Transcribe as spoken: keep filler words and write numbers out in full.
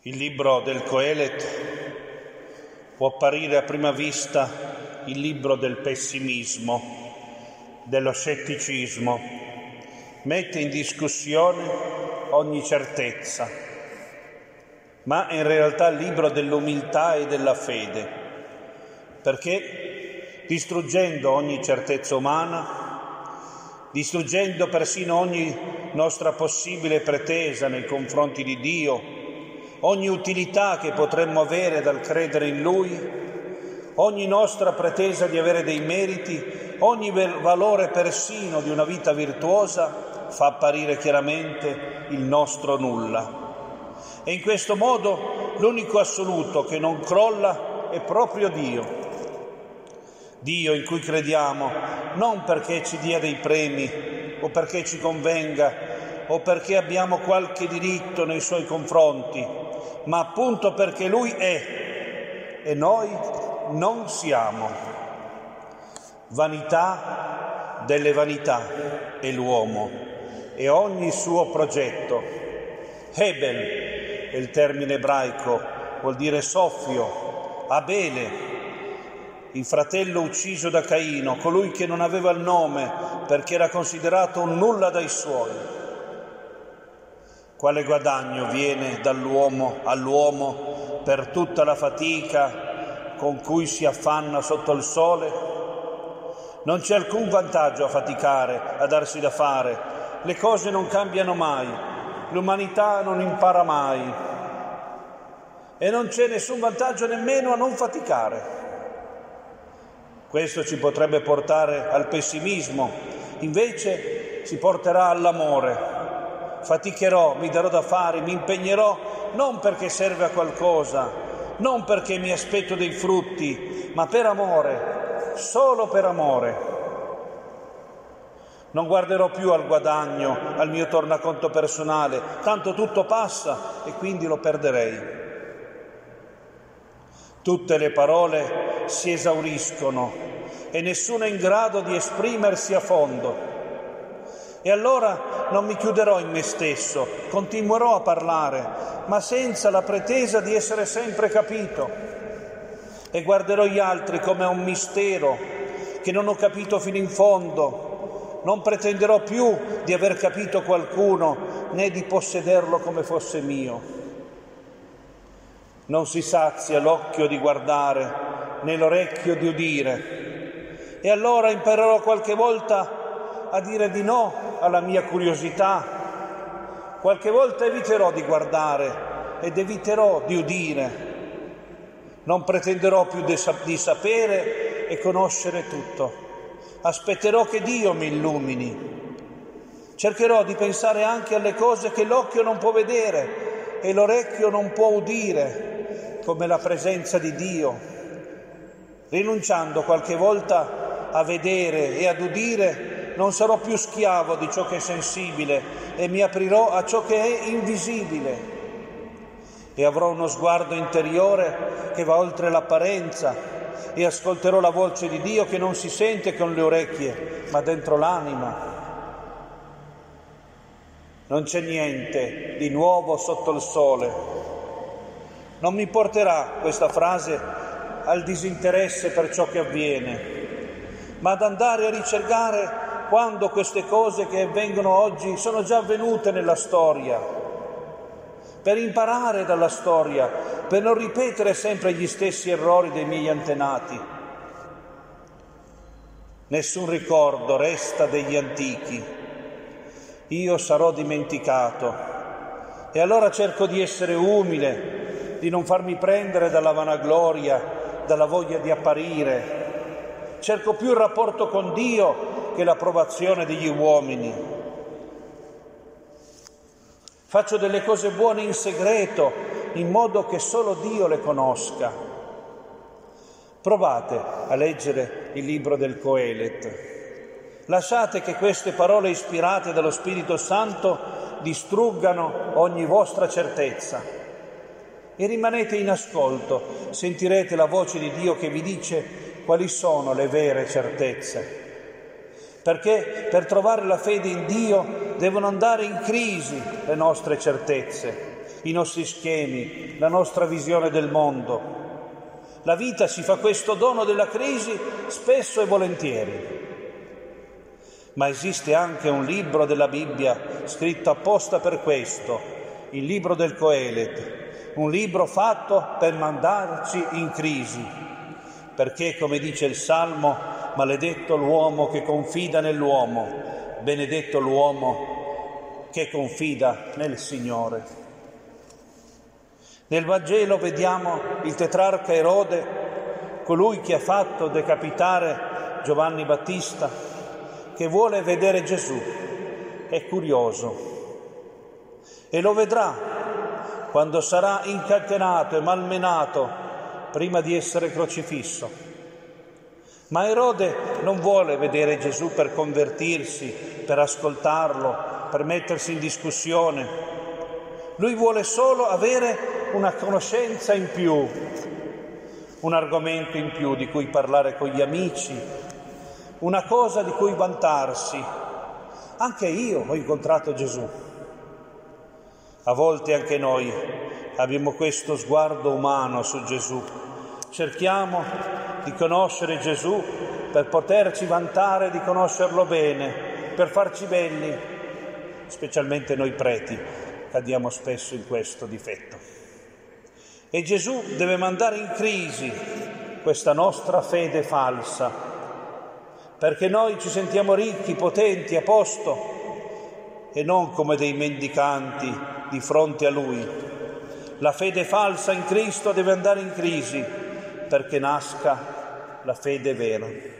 Il libro del Coelet può apparire a prima vista il libro del pessimismo, dello scetticismo, mette in discussione ogni certezza, ma è in realtà il libro dell'umiltà e della fede, perché distruggendo ogni certezza umana, distruggendo persino ogni nostra possibile pretesa nei confronti di Dio, ogni utilità che potremmo avere dal credere in Lui, ogni nostra pretesa di avere dei meriti, ogni valore persino di una vita virtuosa, fa apparire chiaramente il nostro nulla. E in questo modo l'unico assoluto che non crolla è proprio Dio. Dio in cui crediamo, non perché ci dia dei premi o perché ci convenga o perché abbiamo qualche diritto nei Suoi confronti, ma appunto perché Lui è e noi non siamo. Vanità delle vanità è l'uomo e ogni suo progetto. Hebel è il termine ebraico, vuol dire soffio. Abele, il fratello ucciso da Caino, colui che non aveva il nome perché era considerato un nulla dai suoi. Quale guadagno viene dall'uomo all'uomo per tutta la fatica con cui si affanna sotto il sole? Non c'è alcun vantaggio a faticare, a darsi da fare. Le cose non cambiano mai, l'umanità non impara mai e non c'è nessun vantaggio nemmeno a non faticare. Questo ci potrebbe portare al pessimismo, invece ci porterà all'amore. Faticherò, mi darò da fare, mi impegnerò non perché serve a qualcosa, non perché mi aspetto dei frutti, ma per amore, solo per amore. Non guarderò più al guadagno, al mio tornaconto personale, tanto tutto passa e quindi lo perderei. Tutte le parole si esauriscono e nessuno è in grado di esprimersi a fondo. E allora non mi chiuderò in me stesso, continuerò a parlare, ma senza la pretesa di essere sempre capito. E guarderò gli altri come a un mistero che non ho capito fino in fondo. Non pretenderò più di aver capito qualcuno, né di possederlo come fosse mio. Non si sazia l'occhio di guardare, né l'orecchio di udire. E allora imparerò qualche volta a dire di no alla mia curiosità. Qualche volta eviterò di guardare ed eviterò di udire. Non pretenderò più di sapere e conoscere tutto. Aspetterò che Dio mi illumini. Cercherò di pensare anche alle cose che l'occhio non può vedere e l'orecchio non può udire, come la presenza di Dio. Rinunciando qualche volta a vedere e ad udire, non sarò più schiavo di ciò che è sensibile e mi aprirò a ciò che è invisibile. E avrò uno sguardo interiore che va oltre l'apparenza e ascolterò la voce di Dio che non si sente con le orecchie, ma dentro l'anima. Non c'è niente di nuovo sotto il sole. Non mi porterà questa frase al disinteresse per ciò che avviene, ma ad andare a ricercare quando queste cose che avvengono oggi sono già avvenute nella storia, per imparare dalla storia, per non ripetere sempre gli stessi errori dei miei antenati. Nessun ricordo resta degli antichi. Io sarò dimenticato e allora cerco di essere umile, di non farmi prendere dalla vanagloria, dalla voglia di apparire. Cerco più il rapporto con Dio che l'approvazione degli uomini. Faccio delle cose buone in segreto, in modo che solo Dio le conosca. Provate a leggere il libro del Coelet. Lasciate che queste parole ispirate dallo Spirito Santo distruggano ogni vostra certezza. E rimanete in ascolto, sentirete la voce di Dio che vi dice quali sono le vere certezze. Perché per trovare la fede in Dio devono andare in crisi le nostre certezze. i nostri schemi, la nostra visione del mondo. La vita si fa questo dono della crisi spesso e volentieri. Ma esiste anche un libro della Bibbia scritto apposta per questo, il libro del Coelet, un libro fatto per mandarci in crisi, perché, come dice il Salmo, maledetto l'uomo che confida nell'uomo, benedetto l'uomo che confida nel Signore. Nel Vangelo vediamo il tetrarca Erode, colui che ha fatto decapitare Giovanni Battista, che vuole vedere Gesù, è curioso e lo vedrà quando sarà incatenato e malmenato prima di essere crocifisso. Ma Erode non vuole vedere Gesù per convertirsi, per ascoltarlo, per mettersi in discussione. Lui vuole solo avere una conoscenza in più, un argomento in più di cui parlare con gli amici, una cosa di cui vantarsi. Anche io ho incontrato Gesù. A volte anche noi abbiamo questo sguardo umano su Gesù. Cerchiamo di conoscere Gesù per poterci vantare di conoscerlo bene, per farci belli. Specialmente noi preti cadiamo spesso in questo difetto. E Gesù deve mandare in crisi questa nostra fede falsa, perché noi ci sentiamo ricchi, potenti, a posto, e non come dei mendicanti di fronte a Lui. La fede falsa in Cristo deve andare in crisi perché nasca la fede vera.